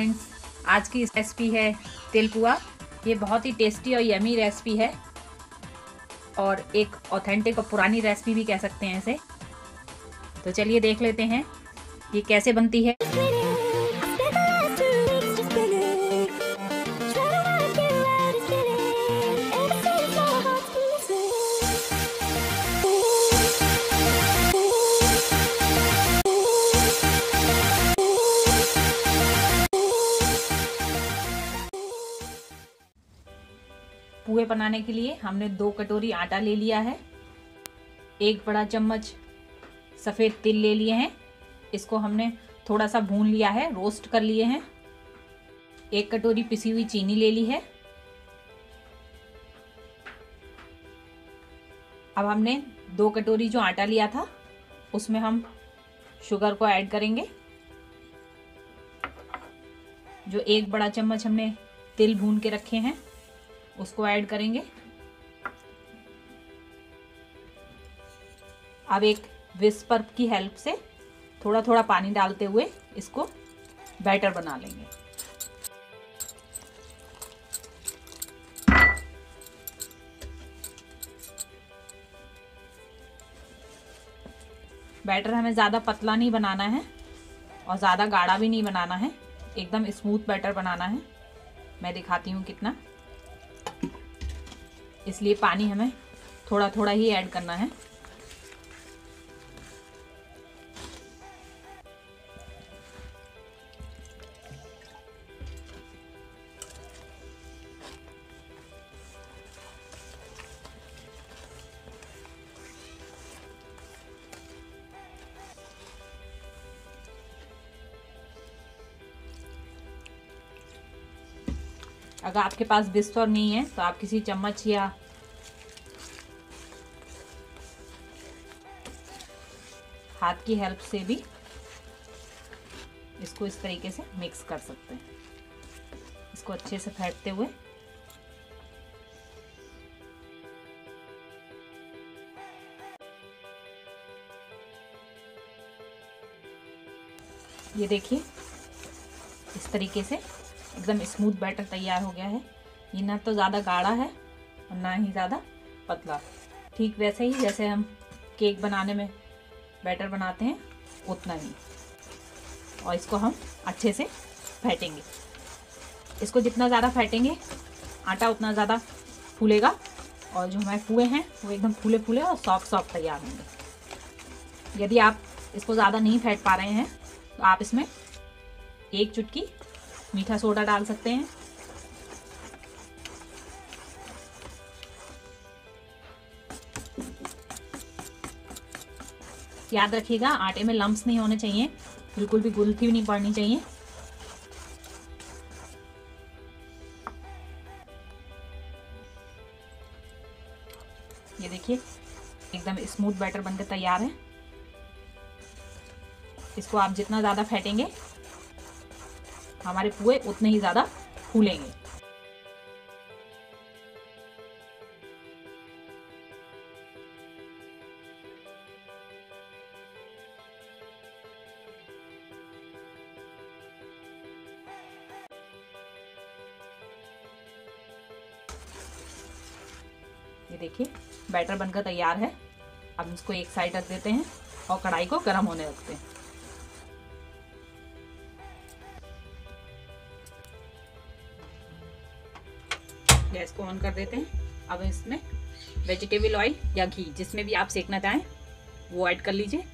Friends, आज की recipe है तिल पुआ। ये बहुत ही टेस्टी और यमी रेसिपी है और एक ऑथेंटिक और पुरानी रेसिपी भी कह सकते हैं इसे। तो चलिए देख लेते हैं ये कैसे बनती है। पुए बनाने के लिए हमने 2 कटोरी आटा ले लिया है, 1 बड़ा चम्मच सफ़ेद तिल ले लिए हैं, इसको हमने थोड़ा सा भून लिया है, रोस्ट कर लिए हैं। 1 कटोरी पिसी हुई चीनी ले ली है। अब हमने 2 कटोरी जो आटा लिया था उसमें हम शुगर को ऐड करेंगे। जो 1 बड़ा चम्मच हमने तिल भून के रखे हैं उसको ऐड करेंगे। अब एक विस्पर की हेल्प से थोड़ा थोड़ा पानी डालते हुए इसको बैटर बना लेंगे। बैटर हमें ज़्यादा पतला नहीं बनाना है और ज़्यादा गाढ़ा भी नहीं बनाना है, एकदम स्मूथ बैटर बनाना है। मैं दिखाती हूँ कितना, इसलिए पानी हमें थोड़ा थोड़ा ही ऐड करना है। अगर आपके पास विस्पर नहीं है तो आप किसी चम्मच या हाथ की हेल्प से भी इसको इस तरीके से मिक्स कर सकते हैं। इसको अच्छे से फेंटते हुए ये देखिए इस तरीके से एकदम स्मूथ बैटर तैयार हो गया है। ये ना तो ज़्यादा गाढ़ा है और ना ही ज़्यादा पतला, ठीक वैसे ही जैसे हम केक बनाने में बैटर बनाते हैं उतना ही। और इसको हम अच्छे से फेंटेंगे। इसको जितना ज़्यादा फेंटेंगे आटा उतना ज़्यादा फूलेगा और जो हमारे पुए हैं वो एकदम फूले फूले और सॉफ्ट सॉफ्ट तैयार होंगे। यदि आप इसको ज़्यादा नहीं फेंट पा रहे हैं तो आप इसमें 1 चुटकी मीठा सोडा डाल सकते हैं। याद रखिएगा आटे में लम्प्स नहीं होने चाहिए, बिल्कुल भी गुलथी भी नहीं पड़नी चाहिए। ये देखिए एकदम स्मूथ बैटर बनकर तैयार है। इसको आप जितना ज़्यादा फेंटेंगे हमारे पुए उतने ही ज़्यादा फूलेंगे। ये देखिए बैटर बनकर तैयार है। अब इसको एक साइड रख देते हैं और कढ़ाई को गर्म होने रखते हैं। गैस को ऑन कर देते हैं। अब इसमें वेजिटेबल ऑयल या घी जिसमें भी आप सेकना चाहें वो ऐड कर लीजिए।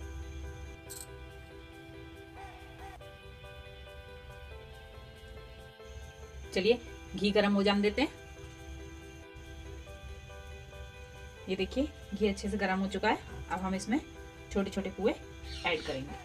चलिए घी गर्म हो जाने देते हैं। ये देखिए घी अच्छे से गर्म हो चुका है। अब हम इसमें छोटे छोटे पुए ऐड करेंगे।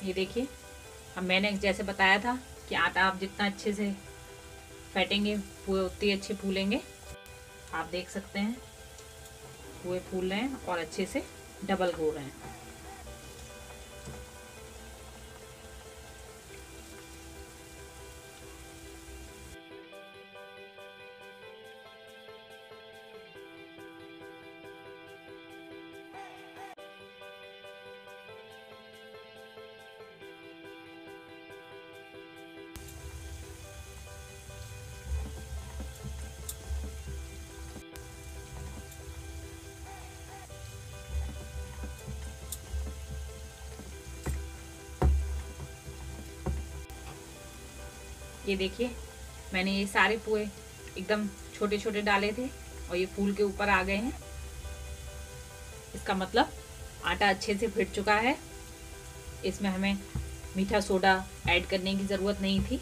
ये देखिए, अब मैंने जैसे बताया था कि आटा आप जितना अच्छे से फेंटेंगे पुए उतने अच्छे फूलेंगे। आप देख सकते हैं पुए फूल रहे हैं और अच्छे से डबल हो रहे हैं। ये देखिए, मैंने ये सारे पुए एकदम छोटे छोटे डाले थे और ये फूल के ऊपर आ गए हैं। इसका मतलब आटा अच्छे से फिट चुका है। इसमें हमें मीठा सोडा ऐड करने की ज़रूरत नहीं थी।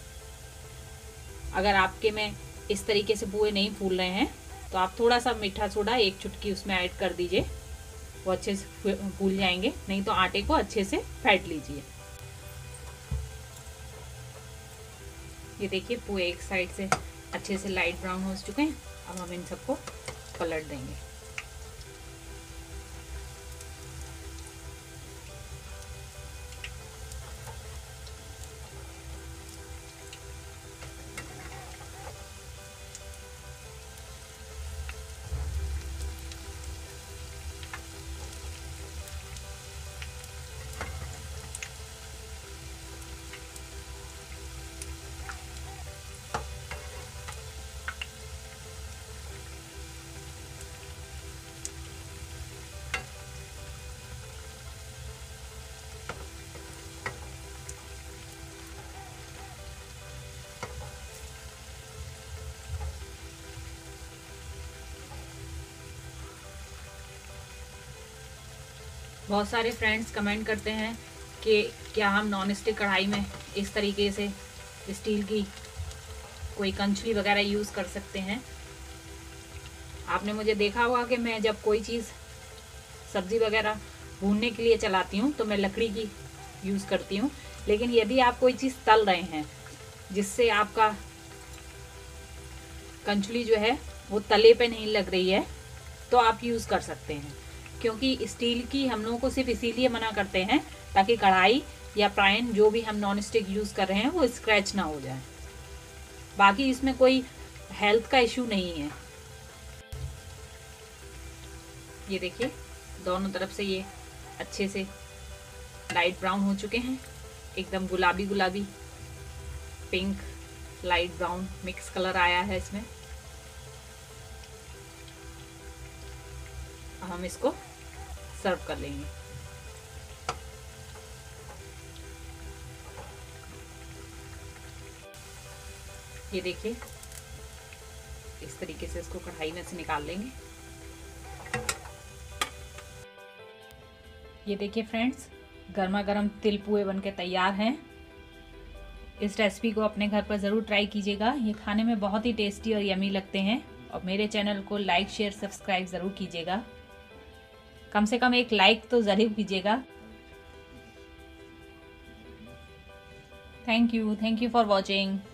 अगर आपके में इस तरीके से पुए नहीं फूल रहे हैं तो आप थोड़ा सा मीठा सोडा 1 चुटकी उसमें ऐड कर दीजिए, वो अच्छे से फूल जाएंगे। नहीं तो आटे को अच्छे से फेंट लीजिए। ये देखिए, पुए एक साइड से अच्छे से लाइट ब्राउन हो चुके हैं। अब हम इन सबको पलट देंगे। बहुत सारे फ्रेंड्स कमेंट करते हैं कि क्या हम नॉन स्टिक कढ़ाई में इस तरीके से स्टील की कोई कंचली वगैरह यूज़ कर सकते हैं। आपने मुझे देखा होगा कि मैं जब कोई चीज़ सब्ज़ी वगैरह भूनने के लिए चलाती हूँ तो मैं लकड़ी की यूज़ करती हूँ। लेकिन यदि आप कोई चीज़ तल रहे हैं जिससे आपका कंचली जो है वो तले पे नहीं लग रही है तो आप यूज़ कर सकते हैं। क्योंकि स्टील की हम लोगों को सिर्फ इसीलिए मना करते हैं ताकि कढ़ाई या प्रायन जो भी हम नॉन स्टिक यूज़ कर रहे हैं वो स्क्रैच ना हो जाए। बाकी इसमें कोई हेल्थ का इशू नहीं है। ये देखिए, दोनों तरफ से ये अच्छे से लाइट ब्राउन हो चुके हैं। एकदम गुलाबी गुलाबी pink light brown mix colour आया है इसमें। हम इसको सर्व कर लेंगे। ये देखिए, इस तरीके से इसको कढ़ाई में से निकाल लेंगे। ये देखिए फ्रेंड्स, गर्मा गर्म तिल पुए बनके तैयार हैं। इस रेसिपी को अपने घर पर ज़रूर ट्राई कीजिएगा। ये खाने में बहुत ही टेस्टी और यमी लगते हैं। और मेरे चैनल को लाइक शेयर सब्सक्राइब ज़रूर कीजिएगा। कम से कम एक लाइक तो ज़रूर कीजिएगा। Thank you for watching.